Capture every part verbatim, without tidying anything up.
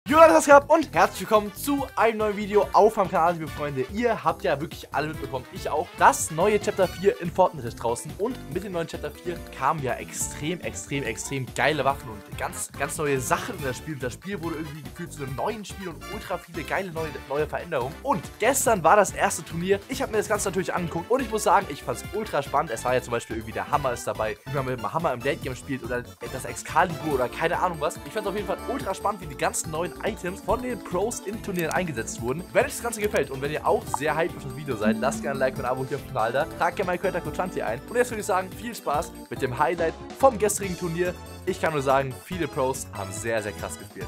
Jo Leute, was geht ab und herzlich willkommen zu einem neuen Video auf meinem Kanal, liebe Freunde. Ihr habt ja wirklich alle mitbekommen, ich auch, das neue Chapter vier in Fortnite ist draußen. Und mit dem neuen Chapter vier kamen ja extrem, extrem, extrem geile Waffen und ganz, ganz neue Sachen in das Spiel. Das Spiel wurde irgendwie gefühlt zu einem neuen Spiel und ultra viele geile neue, neue Veränderungen. Und gestern war das erste Turnier. Ich habe mir das Ganze natürlich angeguckt und ich muss sagen, ich fand es ultra spannend. Es war ja zum Beispiel irgendwie der Hammer ist dabei, wie man mit dem Hammer im Late Game spielt oder das Excalibur oder keine Ahnung was. Ich fand es auf jeden Fall ultra spannend, wie die ganzen neuen Items von den Pros in Turnieren eingesetzt wurden. Wenn euch das Ganze gefällt und wenn ihr auch sehr hyped auf das Video seid, lasst gerne ein Like und ein Abo hier auf dem Kanal da. Tragt gerne meinen Creator Code Shanti ein. Und jetzt würde ich sagen, viel Spaß mit dem Highlight vom gestrigen Turnier. Ich kann nur sagen, viele Pros haben sehr, sehr krass gespielt.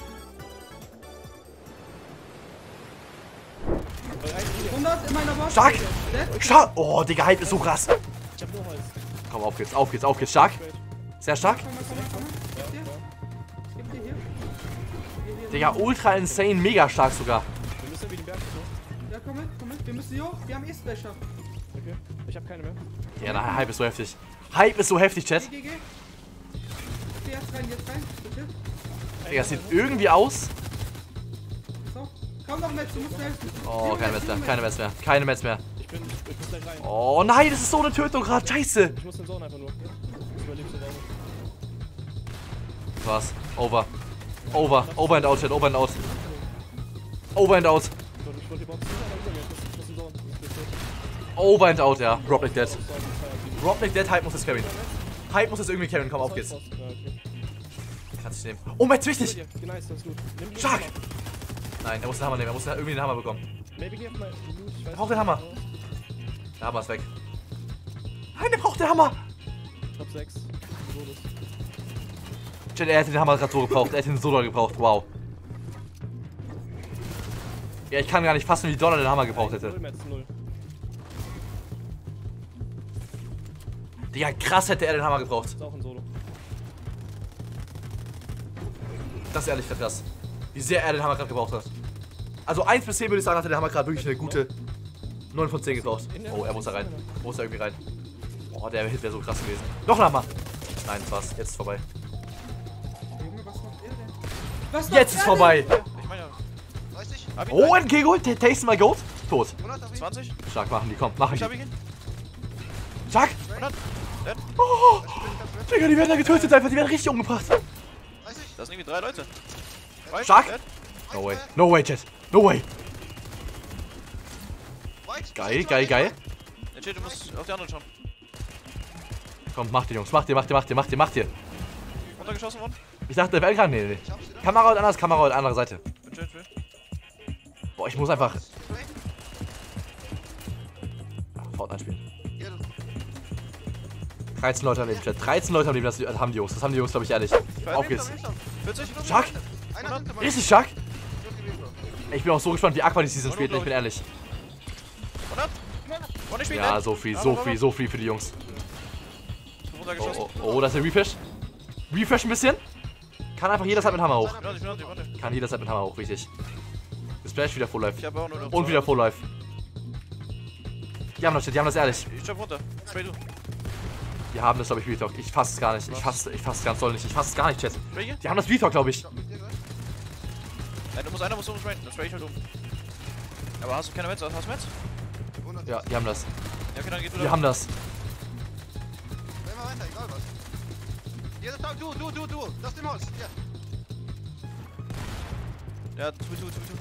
hundert in meiner Box. Stark! Stark! Oh, Digga, Hype ist so krass. Komm, auf geht's, auf geht's, auf geht's. Stark. Sehr stark. Digga, ultra insane, mega stark sogar. Wir müssen irgendwie den Berg hoch. Ja, komm mit, komm mit. Wir müssen hier hoch. Wir haben eh Splasher. Okay, ich hab keine mehr. Ja, na, Hype ist so heftig. Hype ist so heftig, Chat. Geh, geh, geh. Geh jetzt rein, jetzt rein. Bitte. Digga, das sieht irgendwie aus. So. Komm noch mit, du musst mir helfen. Oh, keine Metz mehr, keine Metz mehr, keine Metz mehr. Ich bin, ich muss gleich rein. Oh nein, das ist so eine Tötung gerade, scheiße. Ich muss den Zone einfach nur. Ich überlebe so lange. Was? Over. Over. Over and out, Chat. Over and out. Over and out. Ich wollte die Box nicht, aber ich muss den Zone. Over and out, ja. Robnik dead. Robnik dead, Hype muss das carryen. Hype muss das irgendwie carryen. Komm, auf geht's. Kannst du nehmen. Oh, Metz, wichtig. Stark. Nein, er muss den Hammer nehmen. Er muss irgendwie den Hammer bekommen. Er braucht den Hammer. Der Hammer ist weg. Nein, er braucht den Hammer. Top sechs. Chat, er hätte den Hammer gerade so gebraucht. Er hätte ihn so doll gebraucht. Wow. Ja, ich kann gar nicht fassen, wie doll er den Hammer gebraucht hätte. Digga, krass hätte er den Hammer gebraucht. Das ist auch ein Solo. Das ist ehrlich krass. Wie sehr er den Hammer gerade gebraucht hat. Also eins bis zehn würde ich sagen, hat der Hammer gerade wirklich eine gute neun von zehn gebraucht. Oh, er muss da rein. Muss da irgendwie rein. Oh, der Hit wäre so krass gewesen. Noch ein Hammer. Nein, das war's. Jetzt ist vorbei. Was Jetzt ist vorbei. Ich meine ja. dreißig? Oh, ein Kill geholt. Taste my Goat. Tot. zwanzig? Stark, machen die. Komm, machen Ich die. hab ihn. Stark. hundert? Dead? Oh, Digga, die werden da getötet einfach. Die werden richtig umgebracht. dreißig? Das sind irgendwie drei Leute. White? Stark. Dead? No way. No way, Chat. No way. White? Geil, geil, geil. Ja, Chill, du musst auf die anderen schauen. Komm, macht ihr, Jungs. Macht ihr, macht ihr, macht ihr, macht ihr, macht ihr. Runtergeschossen worden? Ich dachte, der wäre gerade. Nee, nee. Kamera und anders, Kamera und andere Seite. Chill, chill. Boah, ich muss einfach. Fortnite spielen. dreizehn Leute am Leben, Chat. dreizehn Leute am Leben, das haben die Jungs. Das haben die Jungs, glaube ich, ehrlich. Auf geht's. vierzig? Stark. Richtig stark. Ich bin auch so gespannt, wie Aqua die Season spielt. Ich bin ehrlich. hundert? Und ich spiele Ja, so viel, so viel, so viel für die Jungs. Oh, Runtergeschossen. oh, oh, das ist der Refresh. Refresh ein bisschen. Kann einfach jederzeit mit Hammer hoch. Warte, warte, warte. Kann jederzeit mit Hammer hoch, wichtig. Splash wieder Full Life. Ich hab auch nur Und wieder Full Life. Die haben das, die haben das ehrlich. Ich jump runter. Spray du. Die haben das, glaube ich, Retalk. Ich fasse es gar nicht. Ich fasse ich fass es ganz doll nicht. Ich fasse es gar nicht, Chat. Spray hier? Die haben das Retalk, glaube ich. Nein, du musst, einer muss so sprayen. Dann spray ich halt um. Aber hast du keine Metz? Hast du Metz? Ja, die haben das. Ja, okay, dann geht du Die da. haben das. Geh mal weiter, egal was. Hier, das, du, du, du, du. Das ist im Haus. Hier. Ja, tu, tu, tu, tu.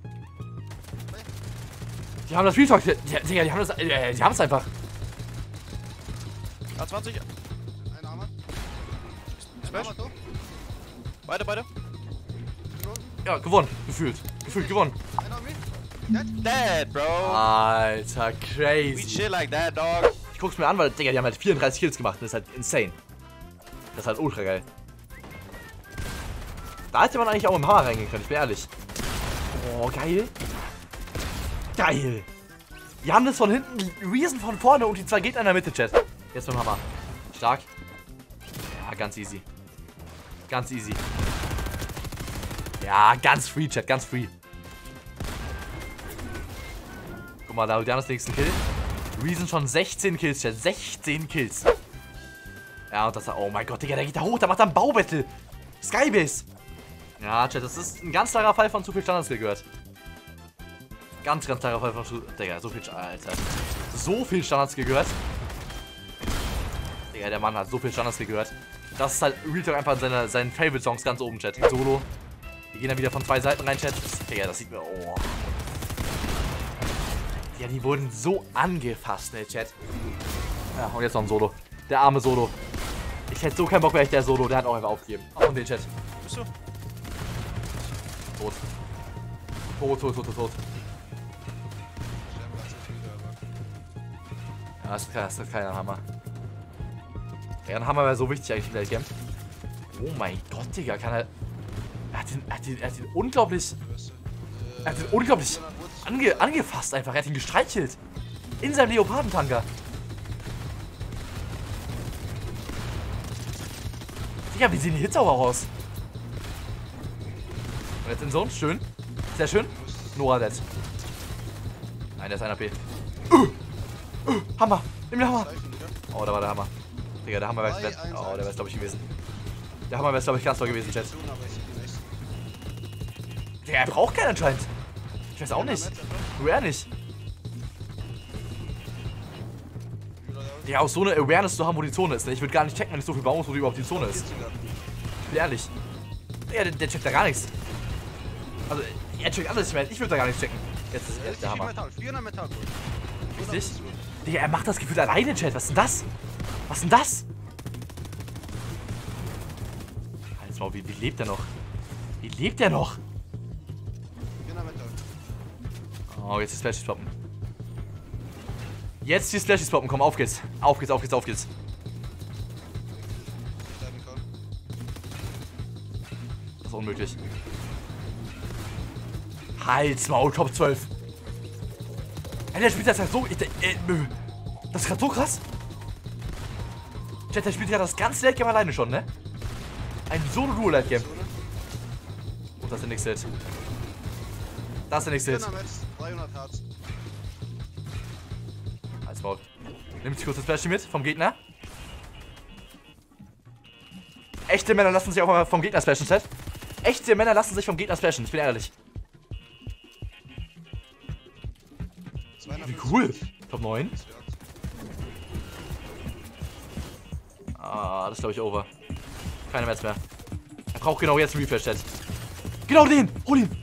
Die haben das Retalk. Die, die, Digga, die haben das. Äh, die haben es einfach. A zwanzig. Ein Armer. Smash. Armer, so. Beide, beide. Ja, gewonnen. Gefühlt. Gefühlt gewonnen. Einer auf mich. Dead. Dead, bro. Alter, We crazy. chill like that, dog. Ich guck's mir an, weil, Digga, die haben halt vierunddreißig Kills gemacht. Das ist halt insane. Das ist halt ultra geil. Da hätte man eigentlich auch mit dem Hammer reingehen können, ich bin ehrlich. Oh, geil. Geil. Die haben das von hinten, Reason von vorne und die zwei Gegner in der Mitte, Chat. Jetzt mit dem Hammer. Stark. Ja, ganz easy. Ganz easy. Ja, ganz free, Chat, ganz free. Guck mal, da, die haben das nächste Kill. Reason schon sechzehn Kills, Chat. sechzehn Kills. Ja, und das, oh mein Gott, Digga, der geht da hoch, der macht da ein Baubattle. Skybase. Ja, Chat, das ist ein ganz klarer Fall von zu viel Standardskill gehört. Ganz, ganz klarer Fall von zu... Digga, so viel... Alter. So viel Standardskill gehört. Digga, der Mann hat so viel Standardskill gehört. Das ist halt Real Talk einfach seine, seinen Favorite-Songs ganz oben, Chat. Solo. Wir gehen dann wieder von zwei Seiten rein, Chat. Digga, das sieht mir... Oh. Ja, die wurden so angefasst, ne, Chat. Ja, und jetzt noch ein Solo. Der arme Solo. Ich hätte so keinen Bock mehr, der Solo. Der hat auch einfach aufgegeben. Und den Chat. Bist du? Tot. Tot, tot, tot, tot, tot. Ja, das ist, das ist kein Hammer. Ja, ein Hammer wäre so wichtig eigentlich vielleicht, Game. Oh mein Gott, Digga, kann er... Er hat den, er hat den, er hat den unglaublich... Er hat den unglaublich ange, angefasst einfach. Er hat ihn gestreichelt. In seinem Leopardentanker. Digga, wie sehen die Hits auch aus? Und jetzt in Zone. Schön. Sehr schön. Noah dead. Nein, der ist einer P. Uh, uh, Hammer. Nimm den Hammer. Oh, da war der Hammer. Digga, der Hammer wäre es. Oh, der wäre es, glaube ich, gewesen. Der Hammer wäre es, glaube ich, ganz toll gewesen, Chat. Digga, er braucht keinen anscheinend. Ich weiß auch nicht. Du er nicht. Digga, auch so eine Awareness zu haben, wo die Zone ist. Ne? Ich würde gar nicht checken, wenn ich so viel bauen muss, wo überhaupt die Zone ist. Ich bin ehrlich. Digga, der, der checkt da gar nichts. Also, er checkt alles, ich würde da gar nichts checken. Jetzt ist er der Hammer. Richtig? Digga, er macht das Gefühl alleine, Chat. Was ist denn das? Was ist denn das? Halt's mal, wie, wie lebt er noch? Wie lebt er noch? Oh, jetzt die Splashies poppen. Jetzt die Splashies poppen. Komm, auf geht's. Auf geht's, auf geht's, auf geht's. Das ist unmöglich. Halt's Maul, Top zwölf. Ey, der spielt das halt so... Ich, äh, das ist gerade so krass. Chat, der spielt ja das ganze Late Game alleine schon, ne? Ein Solo-Duo-Late Game. Und das ist der nächste Hit. Das ist der nächste Hit. Halt's Maul. Nimmt sich kurz das Splashie mit vom Gegner. Echte Männer lassen sich auch mal vom Gegner splashen, Chat. Echte Männer lassen sich vom Gegner splashen, ich bin ehrlich. Wie cool. Top neun. Ah, das ist, glaube ich, over. Keine Metz mehr. Er braucht genau jetzt einen Refresh, Chat. Genau den! Hol ihn!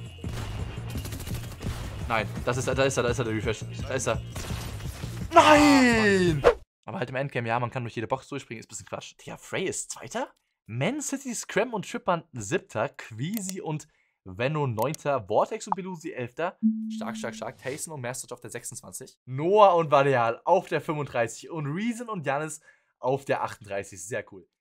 Nein, das ist, da ist er, da ist er, der Refresh. Da ist er. Nein! Aber halt im Endgame, ja, man kann durch jede Box durchspringen, ist ein bisschen Quatsch. Digga, Frey ist Zweiter? Man City, Scram und Trippern Siebter, Queasy und Venno Neunter, Vortex und Belusi Elfter, stark, stark, stark, Tayson und Master auf der sechsundzwanzig, Noah und Vadeal auf der fünfunddreißig und Reason und Janis auf der achtunddreißig. Sehr cool.